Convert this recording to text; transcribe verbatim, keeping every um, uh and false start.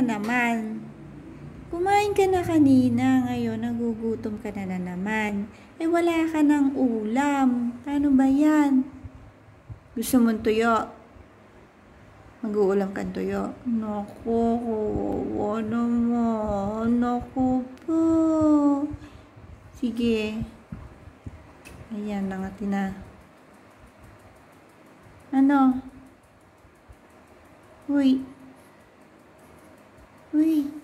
naman? Kumain ka na kanina, ngayon nagugutom ka na, na naman. Eh wala ka ng ulam. Paano ba yan? Gusto mong tuyo? Mag-uulam kang tuyo. Naku, kawawa naman. Naku po. Sige. Ayan, nangati na. Ano? Uy. Uy.